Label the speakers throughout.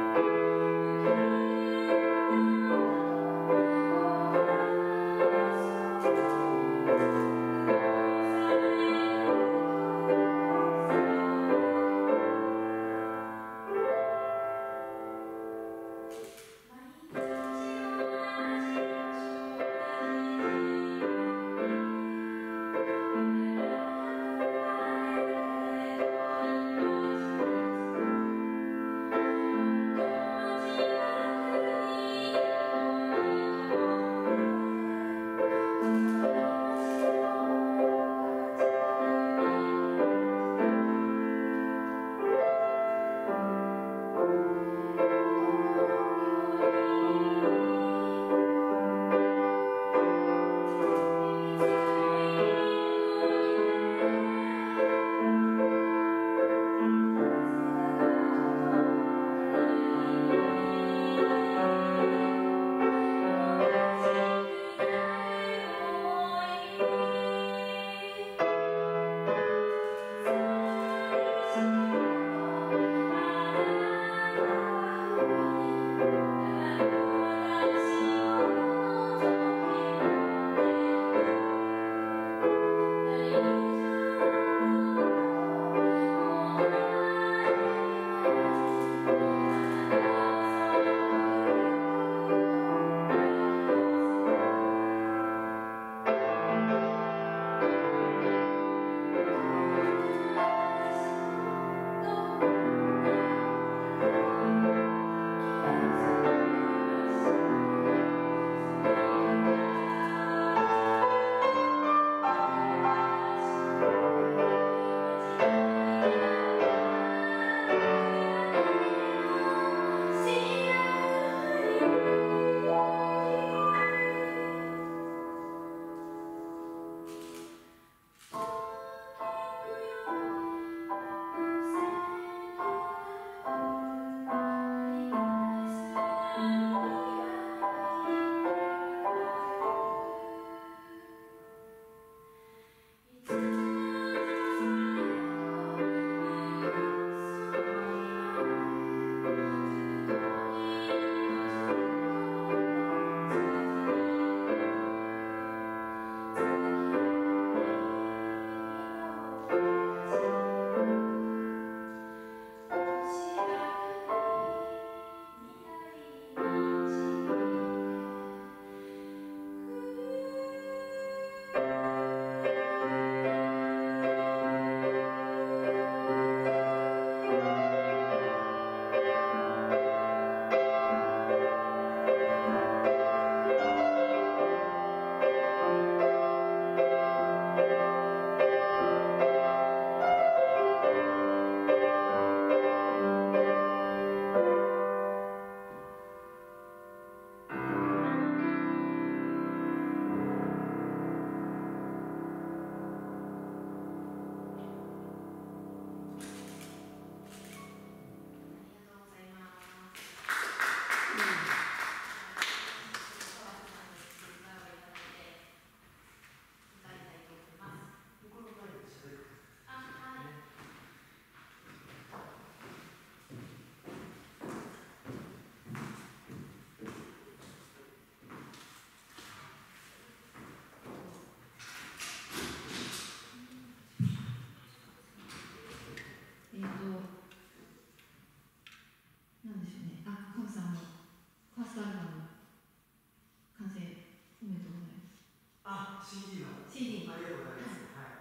Speaker 1: CD の
Speaker 2: CD
Speaker 1: ありがとうございます。はい。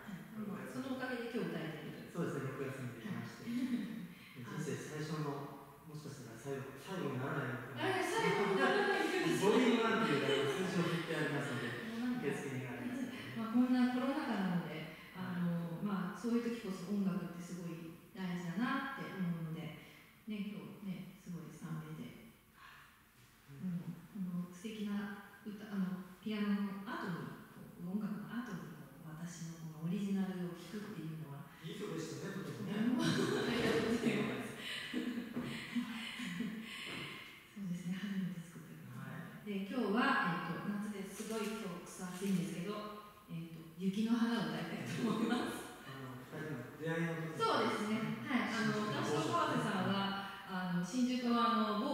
Speaker 2: そのおかげで今日歌えてる。
Speaker 1: そうですね、6月にできまして、人生最初のもしかしたら最後にならないのかな。
Speaker 2: 最後にならない
Speaker 1: ボリューム1っていう数字を振ってありますので、受付にありますので、
Speaker 2: こんなコロナ禍なので、そういう時こそ音楽ってすごい大事だなって思うので、ね、今日ね、すごい賛美で、素敵な歌、ピアノの後に、音楽の後に私のこのオリジナルを聴くっていうのは、
Speaker 1: いい曲でしたね、とてもね。
Speaker 2: ありがとうございます。そうですね、初めて作った曲、で今日は、夏ですごい今日暑いんですけど、雪の花を歌いたいと思います。
Speaker 1: 出会いの時
Speaker 2: そうですね、はい、私と川瀬さんは新宿の某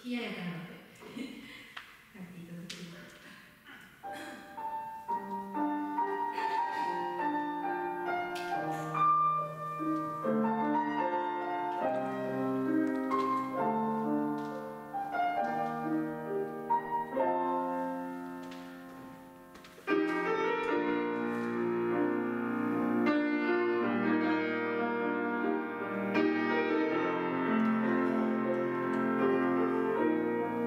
Speaker 2: ややかなので書いていただければ。
Speaker 3: 「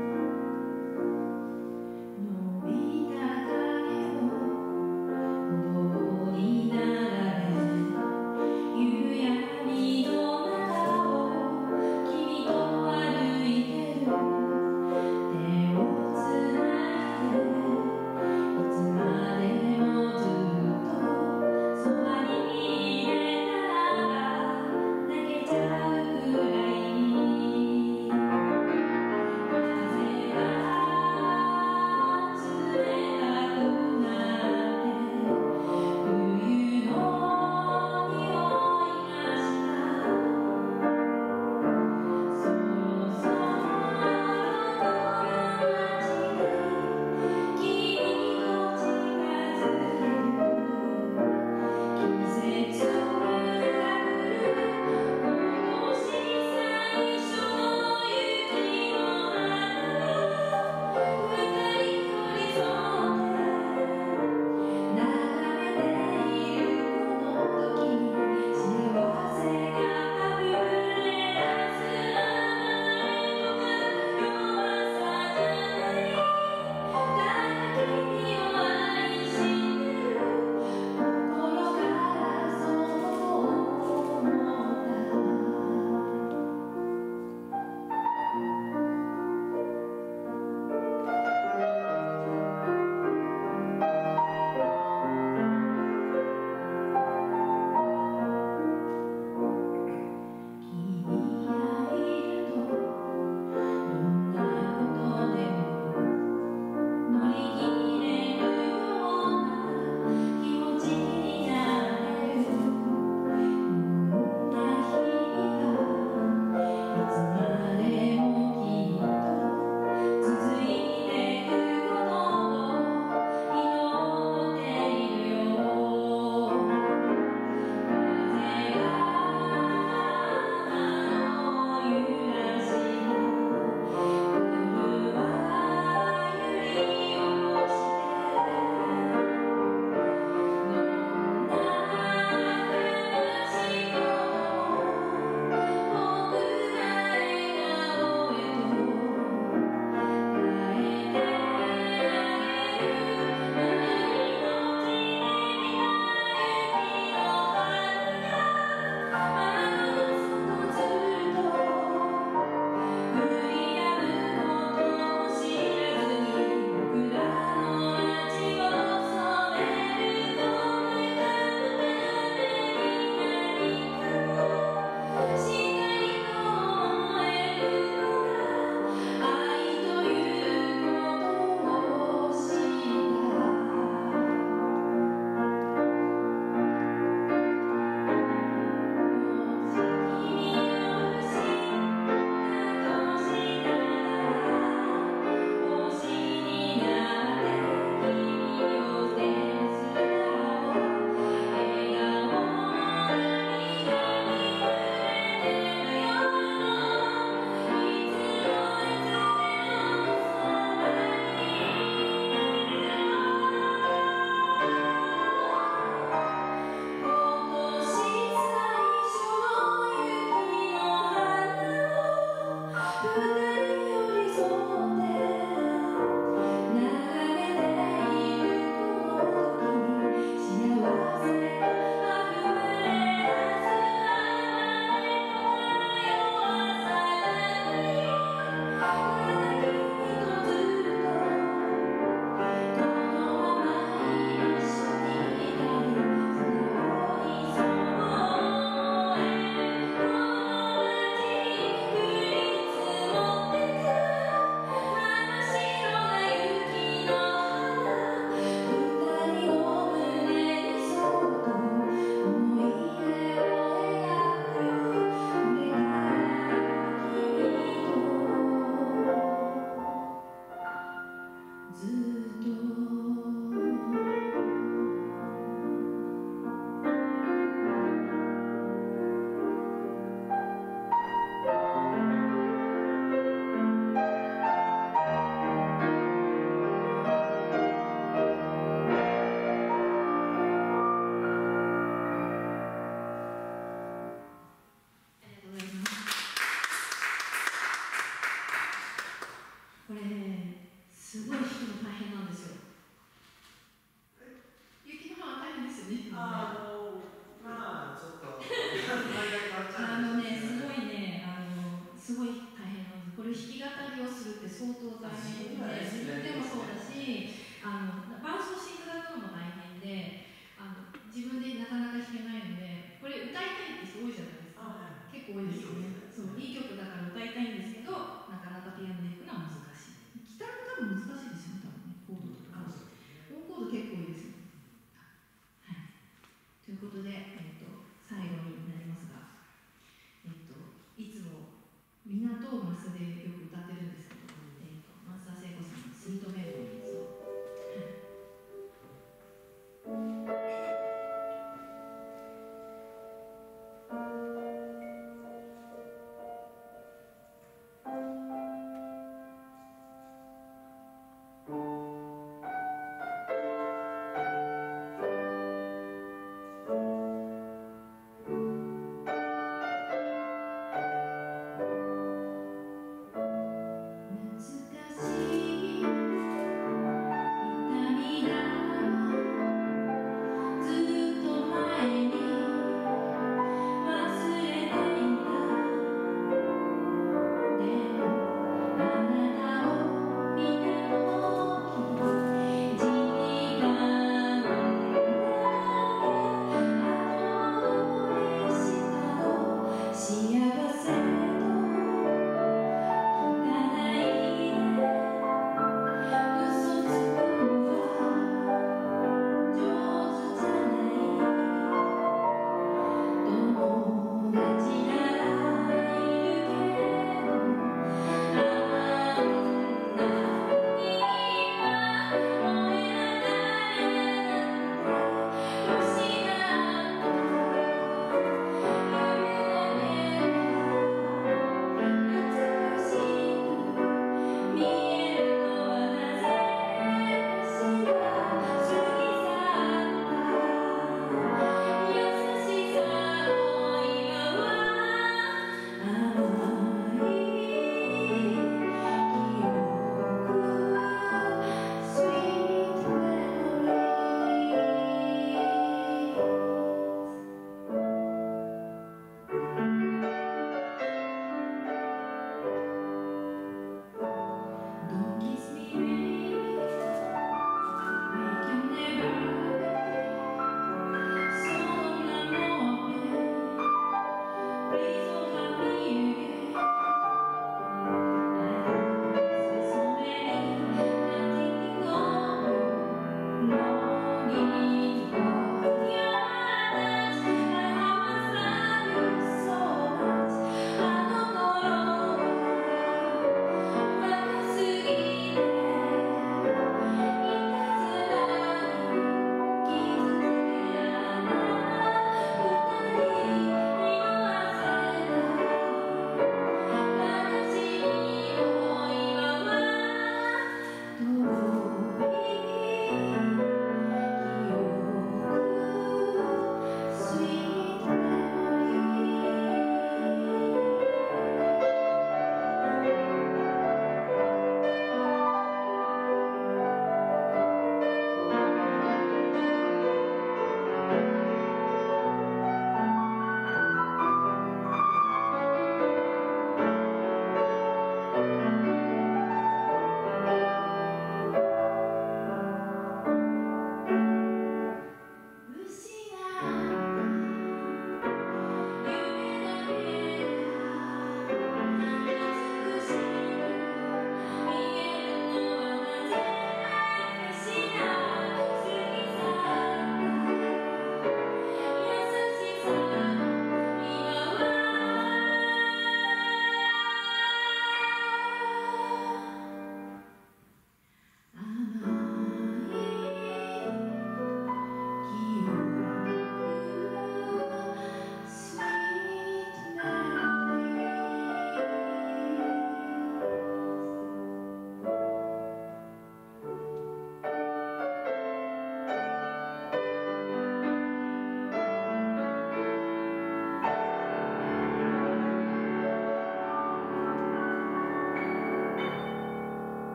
Speaker 2: すごい大変なんです。これ弾き語りをするって相当大変で、自分でもそうだし、伴奏シンクだとも大変で、自分でなかなか弾けないので、これ歌いたいって人多いじゃないですか。結構多いですよね。そう、いい曲だから歌いたいんですけど、なかなかピアノで弾くのは難しい。ギターも多分難しいですよね、多分ね、コードとか。オンコード結構いいですよ。はい。ということで、最後になりますが、いつもみんなとマスでよく歌ってるんですけど、松田聖子さんのスイートメロディーズを。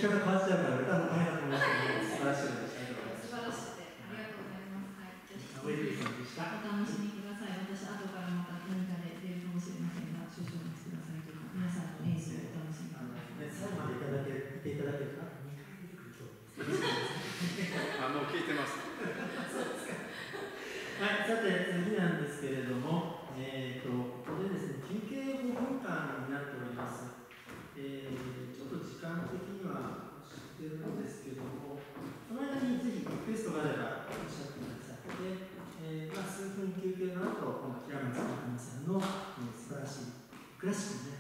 Speaker 1: き方変わっちゃうから歌も大変だと思いますけど、素晴らしいのでしたいと思います。
Speaker 2: 素晴らしくてありがとうございます。はい、じゃあ
Speaker 1: ウェルビーさんでした。
Speaker 2: お楽しみください。私後からまた何かで出るかもしれませんが、少々お待ちくださいというか、皆さんの演奏をお楽しみください。
Speaker 1: 最後までいていただけるか、2回出てくると。
Speaker 3: もう聞いてます。
Speaker 1: そうですか。はい、さて次なんですけれども、ここでですね、休憩5分間になっております。ちょっと時間的には知ってるんですけども、その間にぜひリクエストがあればおっしゃってください。で、数分休憩の後、この平松真さんの、素晴らしいクラシックの